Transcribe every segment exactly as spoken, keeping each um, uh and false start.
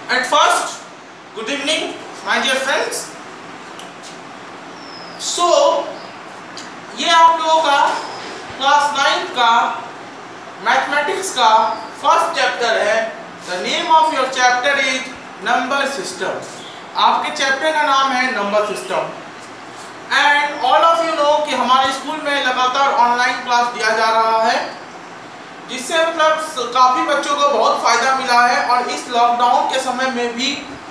At first, good evening, my dear friends. So, ये आप लोगों का क्लास नाइन्थ का मैथमेटिक्स का फर्स्ट चैप्टर है. The name of your chapter is number system. आपके चैप्टर का नाम है number system. And all of you know कि हमारे स्कूल में लगातार ऑनलाइन क्लास दिया जा रहा है, जिससे मतलब काफ़ी बच्चों को बहुत फ़ायदा मिला है. और इस लॉकडाउन के समय में भी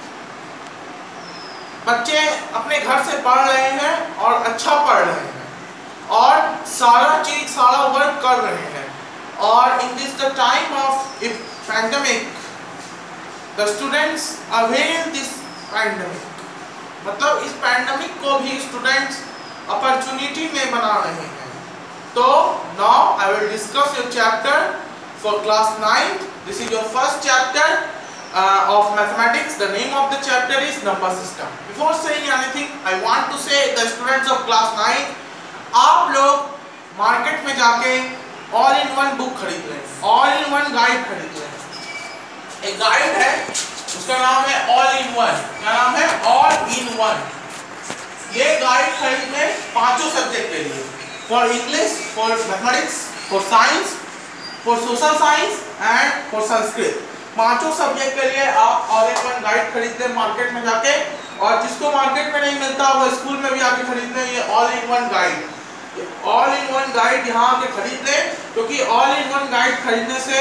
बच्चे अपने घर से पढ़ रहे हैं और अच्छा पढ़ रहे हैं और सारा चीज़ सारा वर्क कर रहे हैं. और in this the time of pandemic the students avail this pandemic. मतलब इस पैंडेमिक को भी स्टूडेंट्स अपॉर्चुनिटी में बना रहे हैं. तो now I will discuss your chapter for class ninth. This is your first chapter of mathematics. The name of the chapter is number system. Before saying anything, I want to say the students of class nine, आप लोग market में जाके all in one book खरीद लें, all in one guide खरीद लें. एक guide है, उसका नाम है ऑल इन वन. क्या नाम है? All in one. ये गाइड खरीद लें पांचों सब्जेक्ट के लिए, for English, for mathematics, for science, for social science and for Sanskrit. पांचों सब्जेक्ट के लिए आप ऑल इन वन गाइड खरीद लें मार्केट में जाके. और जिसको मार्केट में नहीं मिलता वो स्कूल में भी आके खरीद लें ये all in one guide. All in one guide यहाँ आके खरीद लें, क्योंकि ऑल इन वन गाइड खरीदने से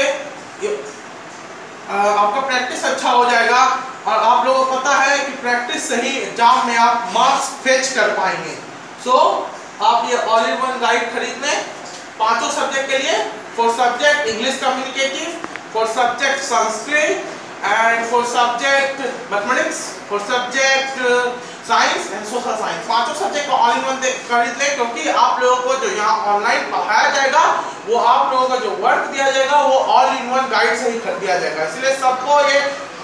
आपका प्रैक्टिस अच्छा हो जाएगा. और आप लोगों को पता है कि प्रैक्टिस से ही एग्जाम में आप मार्क्स फेच कर पाएंगे. सो so, आप ये ऑल इन वन गाइड खरीद लें पांचों सब्जेक्ट के लिए. For subject English communicative, for subject Sanskrit, and for subject mathematics, for subject uh, science and social science. पांचों सब्जेक्ट को ऑल इन वन खरीद लें, क्योंकि आप लोगों को जो यहाँ ऑनलाइन पढ़ाया जाएगा वो आप लोगों का जो वर्क दिया जाएगा वो ऑल इन वन गाइड से ही दिया जाएगा. इसलिए सबको ये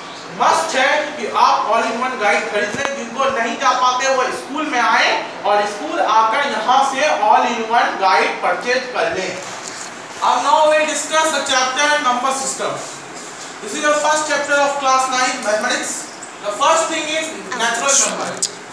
मस्ट है कि आप ऑल इन वन गाइड खरीद लें. जिनको नहीं जा पाते वो स्कूल में आए और स्कूल आकर यहाँ से all in one guide purchase कर लें. Now, now we discuss the chapter number system. This is your first chapter of class nine mathematics. The first thing is natural number.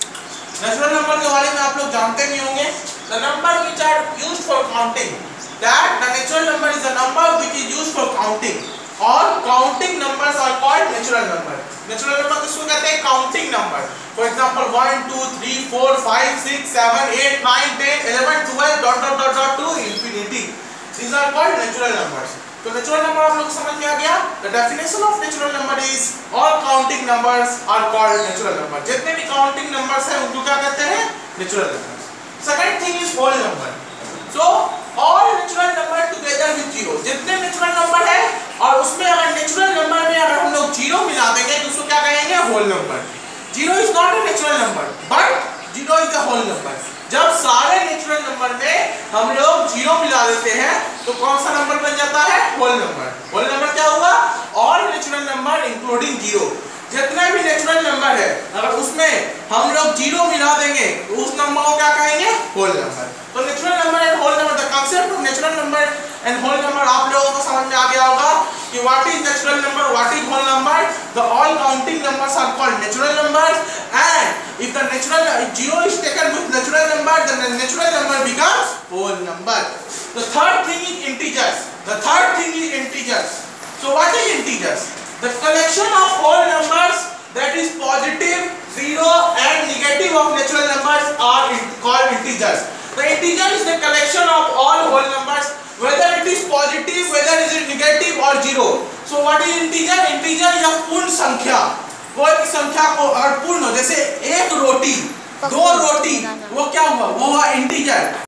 Natural number के बारे में आप लोग जानते नहीं होंगे. The number which are used for counting. That the natural number is the number which is used for counting. और counting numbers are called natural number. Natural number किसको कहते हैं? Counting number. For example, one, two, three, four, five, six, seven, eight, nine, ten, eleven, twelve, dot dot dot dot to infinity. These are called natural numbers. तो natural number आप लोग समझ में आ गया. The definition of natural number is all counting numbers are called natural number. जितने भी counting numbers हैं उनको क्या कहते हैं? Natural numbers. Second thing is whole number. So all natural number together with zero. जितने natural number है और उसमें अगर natural number में अगर हम लोग zero मिला देंगे तो उसको क्या कहेंगे? Whole number. Zero is not a natural number, but zero is a whole number. जब सारे नेचुरल नंबर में हम लोग जीरो मिला देते हैं तो कौन सा नंबर बन जाता है? Whole number. होल नंबर क्या हुआ? All natural number including zero. जितने भी नेचुरल नंबर है अगर उसमें हम लोग जीरो मिला देंगे तो उस नंबर को क्या कहेंगे? Whole number. तो natural number and whole number, the concept of natural number and whole number आप लोगों को समझ में आ गया होगा कि what is natural number, what is whole number. The all counting numbers are called natural numbers. And if the natural zero is taken with natural number then the natural number becomes whole number. The third thing is integers. The third thing is integers. So what is integers? The collection of whole numbers that is positive, zero and negative of natural numbers are called integers. The integer is the collection of all whole numbers, whether it is positive, whether it is negative or zero. So what is integer? Integer is a पूर्ण संख्या. कोई भी संख्या को अगर पूर्ण हो, जैसे एक रोटी, दो रोटी, वो क्या हुआ? वो हुआ इंटीजर.